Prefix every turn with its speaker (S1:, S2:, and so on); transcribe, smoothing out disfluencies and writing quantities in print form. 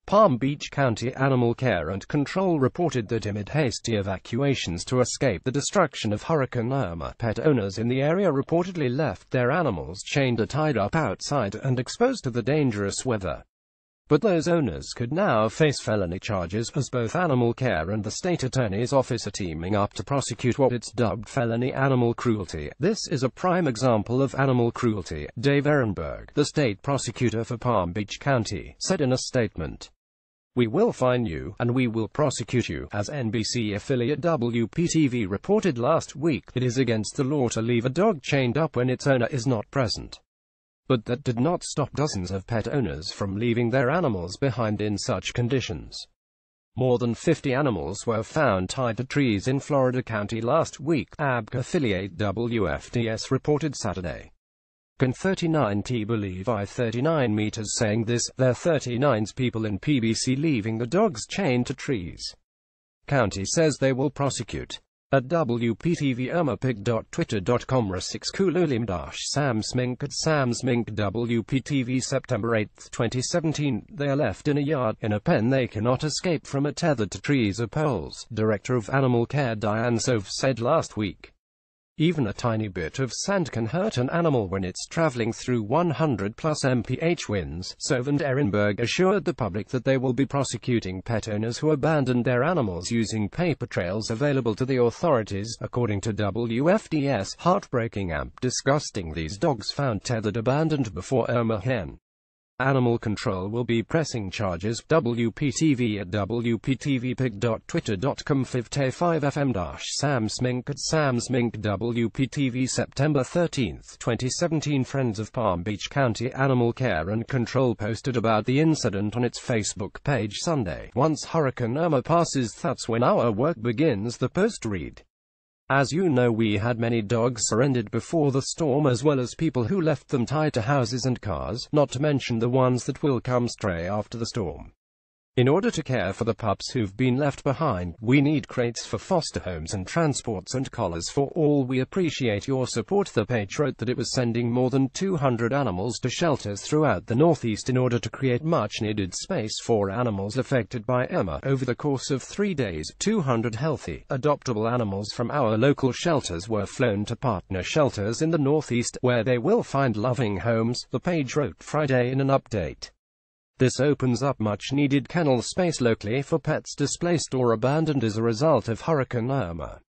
S1: Palm Beach County Animal Care and Control reported that amid hasty evacuations to escape the destruction of Hurricane Irma, pet owners in the area reportedly left their animals chained or tied up outside and exposed to the dangerous weather. But those owners could now face felony charges, as both Animal Care and the state attorney's office are teaming up to prosecute what it's dubbed felony animal cruelty. This is a prime example of animal cruelty, Dave Ehrenberg, the state prosecutor for Palm Beach County, said in a statement. "We will fine you, and we will prosecute you," as NBC affiliate WPTV reported last week. It is against the law to leave a dog chained up when its owner is not present. But that did not stop dozens of pet owners from leaving their animals behind in such conditions. More than 50 animals were found tied to trees in Florida County last week, ABC affiliate WFDS reported Saturday. Can 39T believe I-39 meters saying this? There 39's people in PBC leaving the dogs chained to trees. County says they will prosecute. At WPTV irmapig.twitter.com /samsmink at samsmink WPTV September 8, 2017. They are left in a yard, in a pen they cannot escape from, tethered to trees or poles, Director of Animal Care Diane Sove said last week. Even a tiny bit of sand can hurt an animal when it's traveling through 100+ mph winds. Sove and Ehrenberg assured the public that they will be prosecuting pet owners who abandoned their animals using paper trails available to the authorities, according to WFDS. Heartbreaking disgusting. These dogs found tethered abandoned before Irma Hen. Animal Control will be pressing charges. WPTV at WPTVpig.twitter.com 55fm-samsmink at samsmink WPTV September 13, 2017. Friends of Palm Beach County Animal Care and Control posted about the incident on its Facebook page Sunday. "Once Hurricane Irma passes, that's when our work begins," the post read. "As you know, we had many dogs surrendered before the storm, as well as people who left them tied to houses and cars, not to mention the ones that will come stray after the storm. In order to care for the pups who've been left behind, we need crates for foster homes and transports and collars for all. We appreciate your support." The page wrote that it was sending more than 200 animals to shelters throughout the Northeast in order to create much-needed space for animals affected by Irma. Over the course of 3 days, 200 healthy, adoptable animals from our local shelters were flown to partner shelters in the Northeast, where they will find loving homes, the page wrote Friday in an update. This opens up much-needed kennel space locally for pets displaced or abandoned as a result of Hurricane Irma.